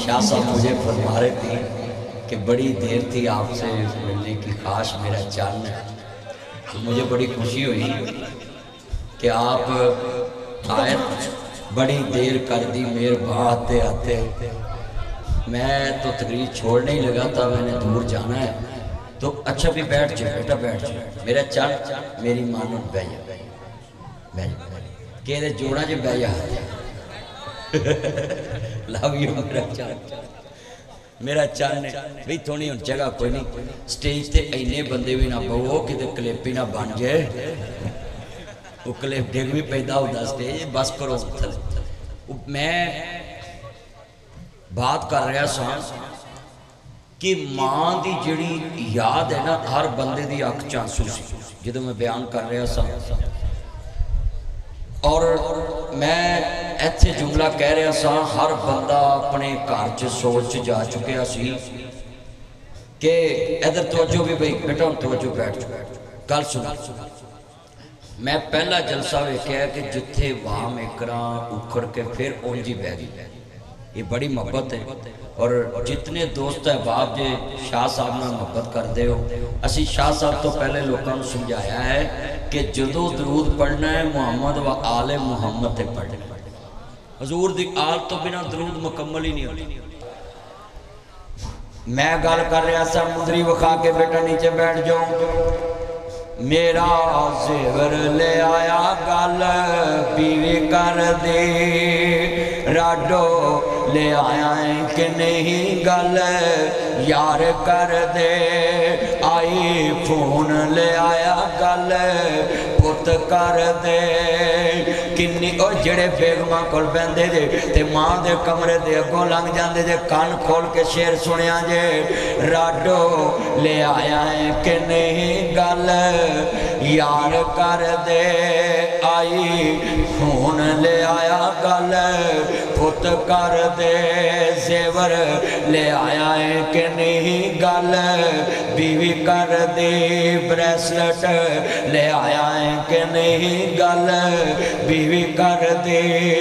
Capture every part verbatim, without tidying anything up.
شاہ صاحب مجھے فرما رہے تھے کہ بڑی دیر تھی آپ سے ملنے کی، کاش میرا چاند ہے۔ مجھے بڑی خوشی ہوئی کہ آپ آئے، بڑی دیر کر دی مہربان آتے آتے۔ میں تو تقریر چھوڑنے ہی لگا تھا، میں نے دور جانا ہے تو اچھا بھی بیٹھ جائے بیٹا بیٹھ جائے میرا چاند، میری مانو بہ جا بہ جا کہ دے جوڑا جے بہ جا لو یو میرا چاند میرا چاند بھی تھوڑی ہوں جگہ کوئی نہیں، سٹیج تے اینے بندے بھی نہ بہو کہ دے کلپ ہی نہ بن جائے، وہ کلپ ڈیگ بھی پیدا ہوتا سٹیج بس کرو تھلے۔ میں بات کر رہا سا کہ ماں دی جڑی یاد ہے نا ہر بندے دی اکھ چانسو سی، جدو میں بیان کر رہا سا اور میں ایتھے جملہ کہہ رہا سا، ہر بندہ اپنے کارچ سوچ جا چکے سی کہ ادھر توجہ بھی بھئی بیٹا ہم توجہ بیٹھ چکے کل سنا۔ میں پہلا جلسہ ویکھیا ہے کہ جتھے وام اکراں اکھڑ کے پھر اونجی بہ گئی، یہ بڑی محبت ہے۔ اور جتنے دوست احباب جے شاہ صاحب نے محبت کر دے ہو، اسی شاہ صاحب تو پہلے لوگوں نے سمجھایا ہے کہ جدو درود پڑھنا ہے محمد و آل محمد تے پڑھنا، حضور دی آل تو بنا درود مکمل ہی نہیں ہوتی۔ میں گل کر رہا سا مندری وکھا کے بیٹا نیچے بیٹھ جاؤں، میرا زیور لے آیا گل بیوی کر دے، راڈو لے آیا ہے کہ نہیں گل یار کر دے، آئی فون لے آیا گل پت کر دے، کنی او جڑے بیگماں کول بیندے جے تے ماں دے کمرے دے اگوں لنگ جاندے جے کان کھول کے شیر سنیا جے، راڈو لے آیا ہے کہ نہیں گل یار کر دے، آئی فون لے آیا گل پت کر دے، زیور لے آیا ہے کہ نہیں گل بیوی کر دے، بریسلٹ لے آیا ہے کہ نہیں گل بیوی کر دے،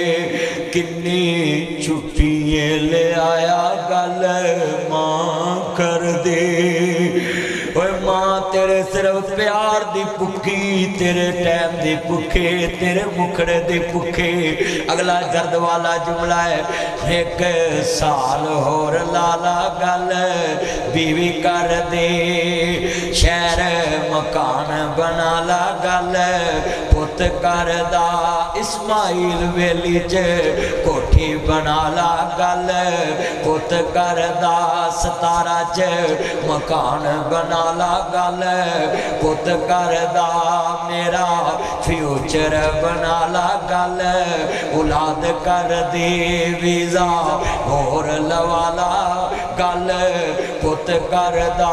کنی چھٹیے لے آیا گل ماں کر دے۔ اوہ ماں تیرے صرف پیار دی پکھی، تیرے ٹیم دی پکھے، تیرے مکھڑے دی پکھے۔ اگلا درد والا جملہ ہے، ایک سال اور لالا گل بیوی کر دے، شہر مکان بنا لا گل پت کر دا، اسماعیل ویلی چ کوٹھی بنا لا گل پت کر دا، ستارہ چ مکان بنا لا گل پت کر دا، میرا فیوچر بنا لا گل اولاد کر دی، ویزا اور لوالا گل پت کر دا۔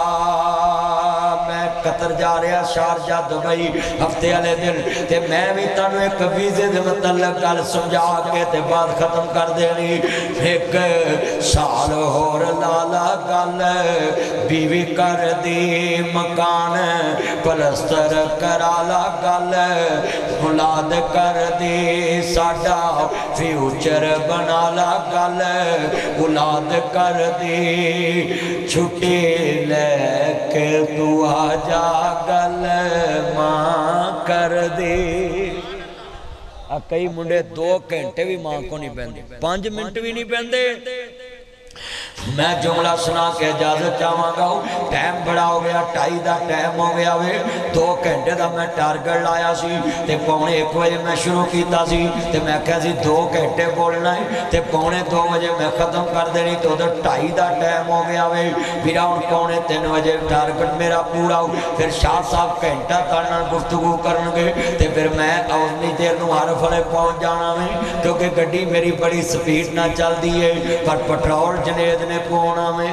میں قطر جا رہا شارجہ دبئی ہفتے والے دن تے میں بھی تانوں ایک ویزے دے متعلق گل سمجھا کے تے بعد ختم کر دینی، ایک سال اور لالا گل بیوی کر دی، مکان پلستر کرا لا گل اولاد کر دی، ساڈا فیوچر بنا لا گل اولاد کر دی، چھٹی لے کے تو آ جا گل ماں کر دی۔ کئی منڈے دو گھنٹے بھی ماں کو نہیں پہندے، پانچ منٹ بھی نہیں پہندے۔ میں جملہ سنا کے اجازت چاہواں گا، ٹائم بڑا ہو گیا، ٹائی دا ٹائم ہو گیا وے، دو گھنٹے دا میں ٹارگٹ لایا سی تے پونے ایک بجے میں شروع کیتا سی تے میں کہا سی دو گھنٹے بولنا ہے تے پونے دو بجے میں ختم کر دینی، تو ادھر ٹائی دا ٹائم ہو گیا وے، پھر ہن پونے تین بجے ٹارگٹ میرا پورا ہو، پھر شاہ صاحب گھنٹہ تانا گفتگو کرن گے تے پھر میں اونی دیر نو ہر فلے پہنچ جانا وے، کیونکہ گڈی میری بڑی سپیڈ نہ چل دی ہے، پر پٹرول جنید نے پونا میں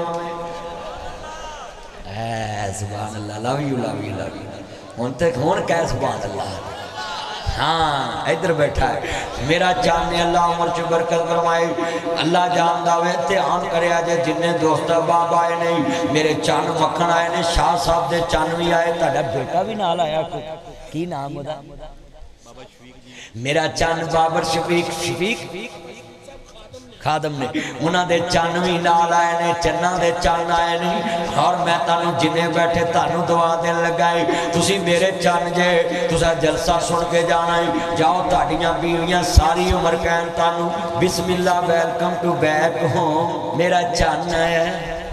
اے سبحان اللہ، love you love you love you, ہون تک ہون کہہ سبحان اللہ۔ ہاں ادھر بیٹھا ہے میرا چاہنے، اللہ عمر چ برکت فرمائے، اللہ جان داوے دھیان کرے آجے جنہیں دوست باب آئے نہیں، میرے چان مکھن آئے نے، شاہ صاحب دے چان بھی آئے، تاڑا بیٹا بھی نال آیا کی نام ہوتا میرا چان بابر شفیق شفیق خادم نے انہاں دے چان بھی نال آئے نے چنہ دے چان آئے نہیں اور میں تانوں جنے بیٹھے تانوں دعا دین لگائی تسی میرے چان جے تسا جلسہ سن کے جانا ہے جاؤ تاڑیاں بیویاں ساری عمر کہن تانوں بسم اللہ ویلکم ٹو بیک ہوم میرا چان ہے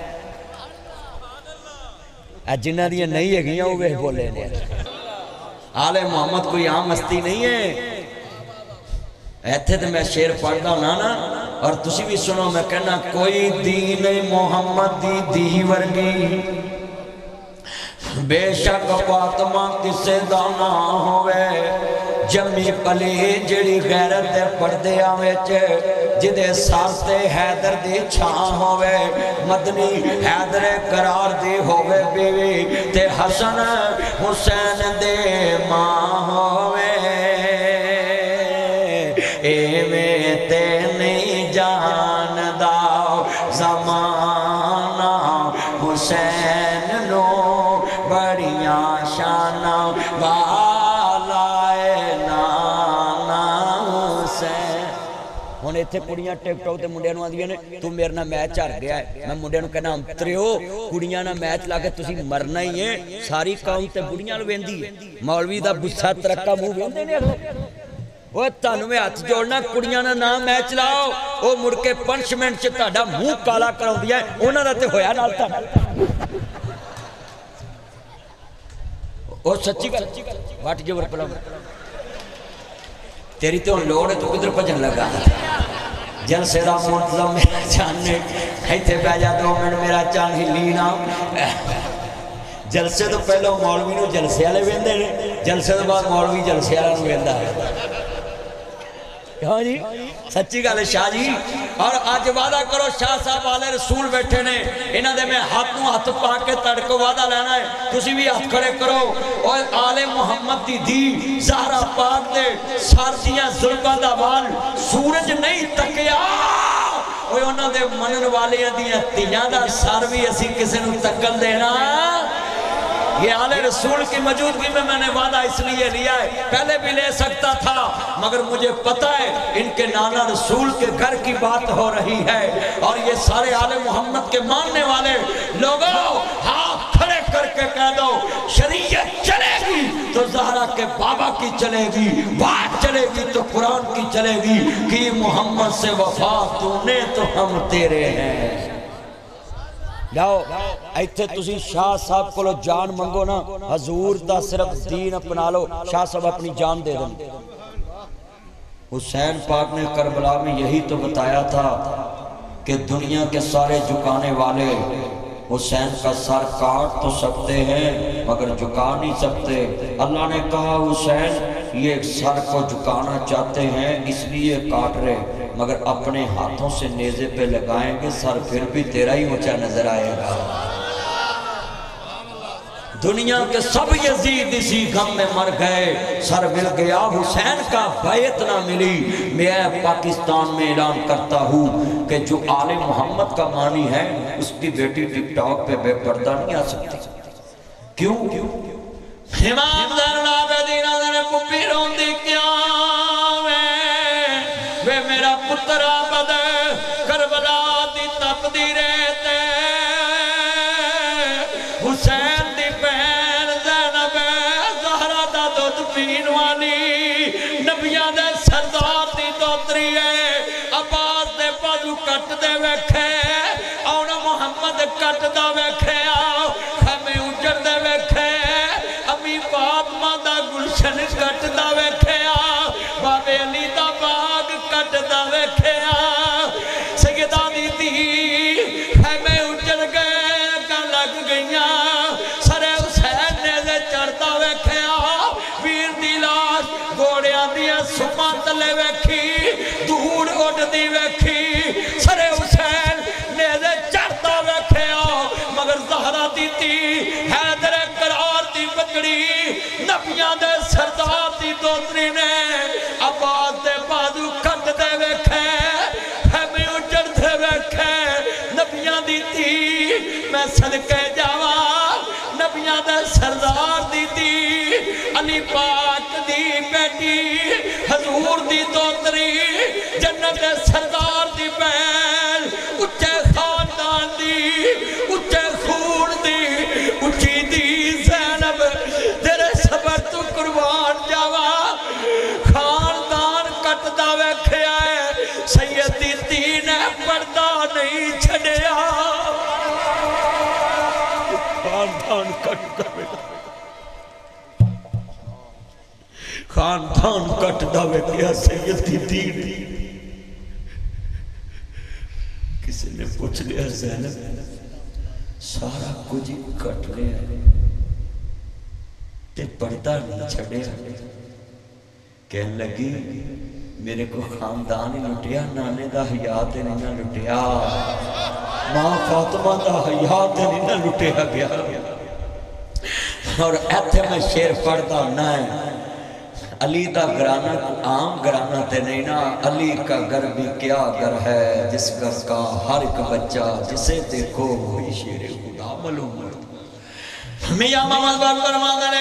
جنہ دیا نہیں ہے گیاں وہ بولے نے آل محمد کوئی عام مستی نہیں ہے ایتھے تو میں شیر پڑھتا ہوں نا اور تسی بھی سنو میں کہنا کوئی دین محمد دی دی ورگی بے شک فاطمہ کسے دانا ہوئے جمی پلی جڑی غیرت دے پردے آویچ جدے سارتے حیدر دی چھاں ہوئے مدنی حیدر قرار دی ہوئے بیوی تے حسن حسین دے ماں ہوئے اے میں تے نہیں جان داؤ زمانہ حسین نو بڑیاں شانہ والائے نانا حسین ہونے تھے کڑیاں ٹک ٹاک تے منڈے نو آدھیا نے تو میرے نا میچ ہر گیا ہے میں منڈے نو کہنا امتریو کڑیاں نا میچ لاکے تسی مرنا ہی ہے ساری قوم تے بڑیاں لو بیندی ہے مولوی دا بسا ترکا مو بیندے نے وہ تانوے ہاتھ جوڑنا کڑیاں نا نام میچ لاؤ وہ مڑ کے پنشمنٹ سے تاڑا مو کالا کراؤ دیا ہے اونا دا تے ہویا نالتا وہ سچی گا واٹ جو ورپلا تیری تے ان لوڑے تو کدھر پجن لگا جلسے دا منتظم میرا چاننے ایتھے بیجا دو منٹ میرا چان ہی لینا جلسے تو پہلو مولوی نو جلسے آلے ویندے نے جلسے تو بعد مولوی جلسے آلے ویندہ ہے ہاں جی سچی گالے شاہ جی اور آج وعدہ کرو شاہ صاحب والے رسول بیٹھے نے انہاں دے میں ہاتھ نو ہاتھ پا کے تڑکو وعدہ لینا ہے تسی بھی ہاتھ کھڑے کرو اور آل محمد دی دی زہرہ پاک دے سارتیاں ظلمہ دا وال سورج نہیں تکیا اوہ انہاں دے منن والیاں دیاں تیاں دا سار بھی اسی کسی نو تکل دینا یہ آل رسول کی موجودگی میں میں نے وعدہ اس لیے لیا ہے پہلے بھی لے سکتا تھا مگر مجھے پتہ ہے ان کے نانا رسول کے گھر کی بات ہو رہی ہے اور یہ سارے آل محمد کے ماننے والے لوگوں ہاتھ کھڑے کر کے کہہ دو شریعت چلے گی تو زہرہ کے بابا کی چلے گی بات چلے گی تو قرآن کی چلے گی کہ محمد سے وفا تو نے تو ہم تیرے ہیں جاؤ ایتھے تسی شاہ صاحب کو لو جان منگو نا حضور دا صرف دین اپنا لو شاہ صاحب اپنی جان دے دیں حسین پاک نے کربلا میں یہی تو بتایا تھا کہ دنیا کے سارے جھکانے والے حسین کا سر کاٹ تو سکتے ہیں مگر جھکا نہیں سکتے اللہ نے کہا حسین یہ سر کو جھکانا چاہتے ہیں اس لیے کاٹ رہے مگر اپنے ہاتھوں سے نیزے پہ لگائیں گے سر پھر بھی تیرا ہی اونچا نظر آئے گا دنیا کے سب یزید اسی غم میں مر گئے سر مل گیا حسین کا بیعت نہ ملی میں پاکستان میں اعلان کرتا ہوں کہ جو آل محمد کا مانی ہے اس کی بیٹی ٹک ٹاک پہ بے پردہ نہیں آ سکتی کیوں امام زین العابدین نے پپی رون دی کیا وے میرا پتر آبد کربلا دی تپ دی رہتے حسین دی بہن زینب زہرہ دا دودھ پین والی نبیاں دے سردار دی دوتری ہے عباس دے بازو کٹ دے ویکھے اونا محمد کٹ دا ویکھے آؤ ہمیں اجر دے ویکھے امی فاطمہ دا گلشن کٹ دا ویکھے آؤ بابے علی دا باغ کٹ دا ویکھے آؤ سیدہ دی دی ہمیں اجر گئے کا لگ گئیاں سرے حسین نے دے چڑھتا ویکھے آؤ ویر دی لاش گوڑیاں دیا سما تلے ویکھی دھوڑ اڑ دی ویکھی سرے حسین نے دے چڑھتا ویکھے آؤ مگر زہرہ دی تی حیدر قرار دی بچڑی نبیاں دے سردار دی دوتری نے عباس دے بازو کٹ دے ویکھے ہمیں اجڑ دے ویکھے نبیاں دی تی میں صدقے جاوا نبیاں دے سردار دی تی علی پاک دی بیٹی حضرت حضور دی دوتری جنت سردار دی بین اچھے خاندان دی اچھے خون دی اچھی دی زینب تیرے صبر تو قربان جاوا خاندان کٹ دا ویکھیا ہے سیدی دین پردہ نہیں چھڑیا خاندان کٹ دا ویکھیا خاندان کٹ دا ویکھیا سیدی دین کسی نے پوچھ لیا زینب سارا کچھ کٹ لیا تے پردہ نہیں چھڑیا کہنے لگی میرے کو خاندان ہی لٹیا نانے دا حیات نہیں نہ لٹیا ماں فاطمہ دا حیات نہیں نہ لٹیا گیا اور ایتھے میں شیر پڑھتا نہ ہے علی دا گرانہ عام گرانہ تے نہیں نا علی کا گھر بھی کیا گھر ہے جس گھر کا ہر ایک بچہ جسے دیکھو وہی شیر خدا معلوم میاں محمد بن فرماتا ہے